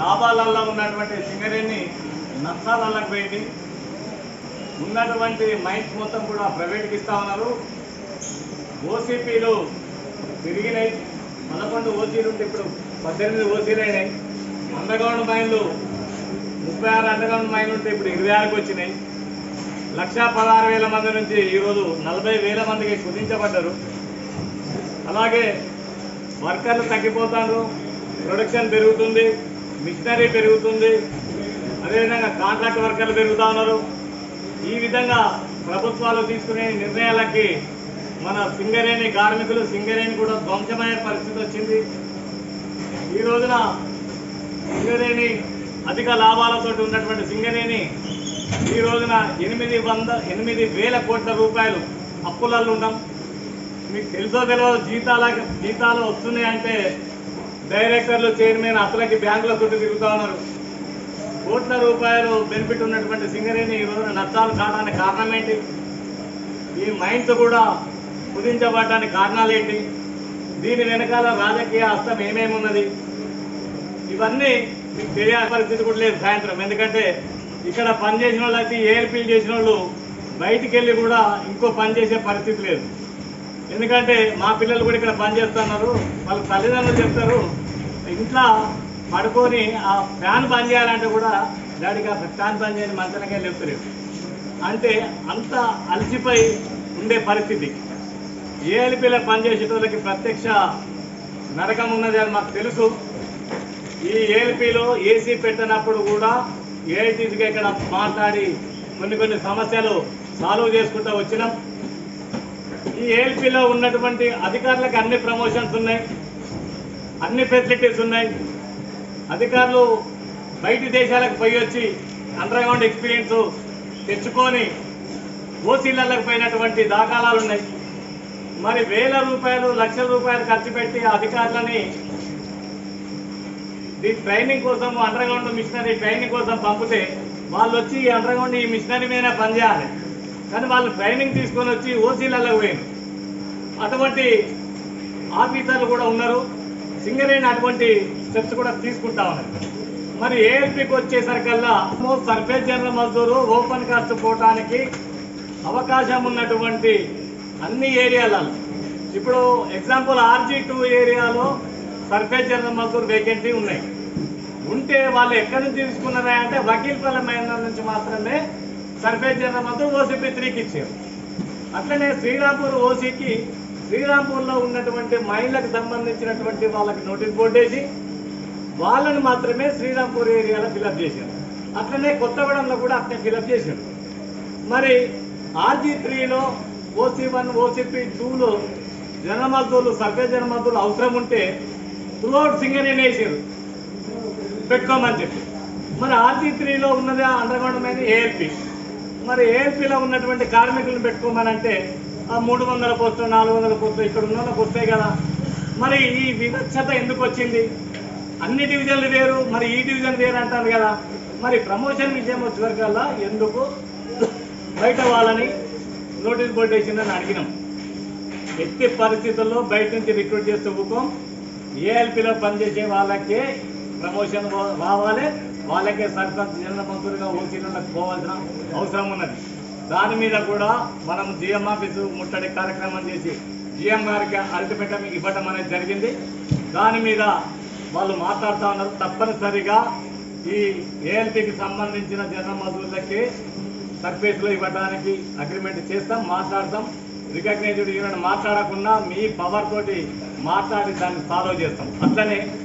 లాభాలలో ఉన్నటువంటి సింగరేణి నష్టాలకు పోయింది. ఉన్నటువంటి మైన్స్ మొత్తం కూడా ప్రైవేట్కి ఇస్తా ఉన్నారు. ఓసీపీలు పెరిగినాయి. 11 ఓసీలు ఉంటే ఇప్పుడు 18 ఓసీలు అయినాయి. అండర్గ్రౌండ్ మైన్లు 36 అండర్గ్రౌండ్ మైన్లు ఉంటే ఇప్పుడు 26కి వచ్చినాయి. 1,16,000 మంది నుంచి ఈరోజు 40,000 మందికి కుదించబడ్డారు. అలాగే వర్కర్లు తగ్గిపోతారు, ప్రొడక్షన్ పెరుగుతుంది, మిషనరీ పెరుగుతుంది, అదేవిధంగా కాంట్రాక్ట్ వర్కర్లు పెరుగుతూ ఉన్నారు. ఈ విధంగా ప్రభుత్వాలు తీసుకునే నిర్ణయాలకి మన సింగరేణి కార్మికులు సింగరేణి కూడా ధ్వంసమయ్యే పరిస్థితి వచ్చింది. ఈ రోజున సింగరేణి అధిక లాభాలతో ఉన్నటువంటి సింగరేణి ఈ రోజున 8,000 కోట్ల రూపాయలు అప్పులలో ఉన్నాం. మీకు తెలుసో తెలియదు, జీతాలు వస్తున్నాయంటే డైరెక్టర్లు చైర్మన్ అసలకి బ్యాంకుల చుట్టూ తిరుగుతూ ఉన్నారు. కోట్ల రూపాయలు బెనిఫిట్ ఉన్నటువంటి సింగరేణి ఈ రోజున నష్టాలు కావడానికి కారణం ఏంటి? ఈ మైన్స్ కూడా కుదించబడడానికి కారణాలు ఏంటి? దీని వెనకాల రాజకీయ హస్తం ఏమేమి ఉన్నది? ఇవన్నీ మీకు తెలియాల్సిన పరిస్థితి కూడా లేదు సాయంత్రం. ఎందుకంటే ఇక్కడ పనిచేసిన వాళ్ళు అయితే ఏఎల్పీలు చేసిన వాళ్ళు బయటికి వెళ్ళి కూడా ఇంకో పని చేసే పరిస్థితి లేదు. ఎందుకంటే మా పిల్లలు కూడా ఇక్కడ పని చేస్తున్నారు. వాళ్ళ తల్లిదండ్రులు చెప్తారు, ఇంట్లో పడుకొని ఆ ఫ్యాన్ బంద్ చేయాలంటే కూడా డాడీకి ఆ ఫ్యాన్ బంద్ చేయని మంచనకే చెప్తలేరు. అంటే అంత అలసిపోయి ఉండే పరిస్థితి. ఏఎల్పీలో పనిచేసే వాళ్ళకి ప్రత్యక్ష నరకం ఉన్నది అని మాకు తెలుసు. ఈ ఏఎల్పీలో ఏసీ పెట్టినప్పుడు కూడా ఏఐటీసీగా ఇక్కడ మాట్లాడి కొన్ని సమస్యలు సాల్వ్ చేసుకుంటూ వచ్చినాం. ఈ ఏఎల్పీలో ఉన్నటువంటి అధికారులకు అన్ని ప్రమోషన్స్ ఉన్నాయి, అన్ని ఫెసిలిటీస్ ఉన్నాయి. అధికారులు బయటి దేశాలకు పోయి వచ్చి అండర్గ్రౌండ్ ఎక్స్పీరియన్స్ తెచ్చుకొని ఓసీలకు పోయినటువంటి దాఖలాలు ఉన్నాయి. మరి 1,000 రూపాయలు 1,00,000 రూపాయలు ఖర్చు పెట్టి అధికారులని దీని ట్రైనింగ్ కోసం అండర్గ్రౌండ్ మిషనరీ ట్రైనింగ్ కోసం పంపితే వాళ్ళు వచ్చి ఈ అండర్గ్రౌండ్ ఈ మిషనరీ మీద పనిచేయాలి. కానీ వాళ్ళు ట్రైనింగ్ తీసుకొని వచ్చి ఓసీలకు పోయింది. అటువంటి ఆఫీసర్లు కూడా ఉన్నారు. సింగరేణి అటువంటి స్టెప్స్ కూడా తీసుకుంటా ఉన్నారు. మరి ఏఎల్పీకి వచ్చేసరికల్లా సర్ఫేస్ జనరల్ మజ్దూరు ఓపెన్ కాస్ట్ పోవటానికి అవకాశం ఉన్నటువంటి అన్ని ఏరియాలలో ఇప్పుడు ఎగ్జాంపుల్ RG2 ఏరియాలో సర్ఫేస్ జనరల్ మజ్దూర్ వేకెన్సీ ఉన్నాయి. ఉంటే వాళ్ళు ఎక్కడి నుంచి తీసుకున్నారా అంటే వకీల్పల్లి మైన్ నుంచి మాత్రమే సర్ఫేస్ జనరల్ మజ్దూర్ OCP3కి ఇచ్చారు. అట్లనే శ్రీరాంపూర్ ఓసీకి శ్రీరాంపూర్లో ఉన్నటువంటి మైన్లకు సంబంధించినటువంటి వాళ్ళకి నోటీస్ బోర్డు వేసి వాళ్ళని మాత్రమే శ్రీరాంపూర్ ఏరియాలో ఫిలప్ చేశారు. అట్లనే కొత్తగూడెంలో కూడా అట్లా ఫిలప్ చేశారు. మరి RG3లో OC1 OCP2లో జనరల్ మజ్దూర్లు సర్ఫేస్ జనరల్ మజ్దూర్లు అవసరం ఉంటే త్రూఅవుట్ సింగరేణి వేసారు పెట్టుకోమని చెప్పి. మరి RG3లో ఉన్నది అండర్గ్రౌండ్ మైన్ ఏఎల్పీ. మరి ఏఎల్పీలో ఉన్నటువంటి కార్మికులను పెట్టుకోమనంటే ఆ 300 పోస్టులు 400 పోస్టులు ఇక్కడ ఉన్న వాళ్ళకి వస్తాయి కదా. మరి ఈ వివక్షత ఎందుకు వచ్చింది? అన్ని డివిజన్లు వేరు, మరి ఈ డివిజన్ వేరు అంటారు కదా. మరి ప్రమోషన్ విషయం వచ్చేవరకల్లా ఎందుకు బయట వాళ్ళని నోటీస్ బోర్డు వేసిందని అడిగినాం. ఎట్టి పరిస్థితుల్లో బయట నుంచి రిక్రూట్ చేస్తూ ఊకం. ఏఎల్పీలో పనిచేసే వాళ్ళకే ప్రమోషన్ రావాలి, వాళ్ళకే సర్పంచ్ జనరల్ మంత్రులుగా ఓసీలకు పోవాల్సిన అవసరం ఉన్నది. దాని మీద కూడా మనం GM ఆఫీసు ముట్టడి కార్యక్రమం చేసి GM గారికి అల్టిమేటం ఇవ్వటం అనేది జరిగింది. దాని మీద వాళ్ళు మాట్లాడుతూ ఉన్నారు. తప్పనిసరిగా ఈ ఏఎల్పీకి సంబంధించిన జనరల్ మజ్దూర్లకి సర్ఫేస్లో ఇవ్వడానికి అగ్రిమెంట్ చేస్తాం, మాట్లాడతాం. రికగ్నైజ్డ్ యూనియన్ మాట్లాడకుండా మీ పవర్ తోటి మాట్లాడి దాన్ని సాల్వ్ చేస్తాం. అట్లనే